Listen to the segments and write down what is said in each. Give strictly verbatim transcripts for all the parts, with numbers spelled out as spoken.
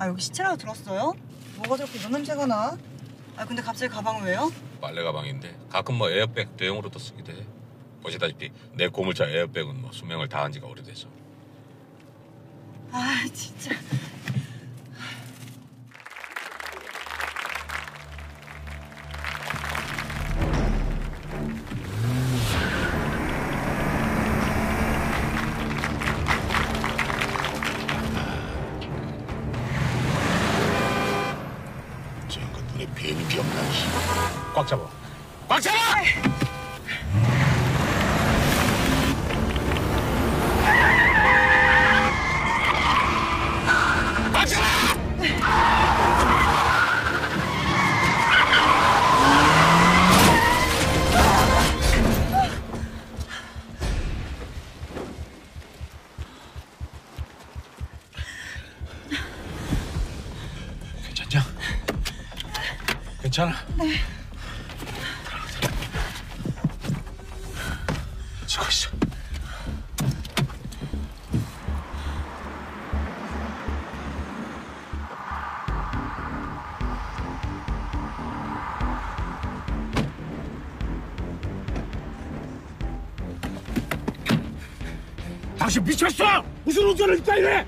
아 여기 시체라고 들었어요? 뭐가 저렇게 이런 냄새가 나? 아 근데 갑자기 가방은 왜요? 빨래 가방인데 가끔 뭐 에어백 대용으로도 쓰기도 해. 보시다시피 내 고물차 에어백은 뭐 수명을 다한 지가 오래돼서. 아 진짜. 저거 눈에 뵈는 게 없나. 꽉 잡아. 꽉 잡아! 꽉 잡아! 괜찮냐? 괜찮아? 네. 쓰고 있어. 당신 미쳤어! 무슨 운전을 이따 이래!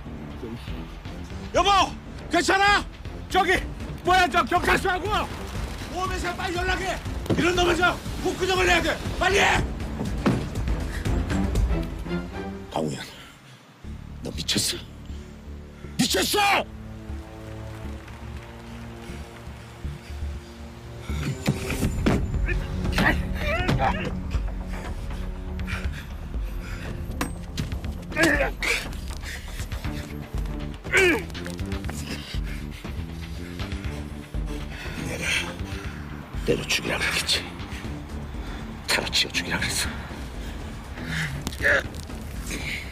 여보! 괜찮아? 저기 뭐야 저 경찰서하고 보험회사 빨리 연락해! 이런 놈은 저 복구정을 내야 돼! 빨리 해! 강우현, 너 미쳤어? 미쳤어! 내가 때려 죽이라 그랬겠지. 타로 치워 죽이라 그랬어.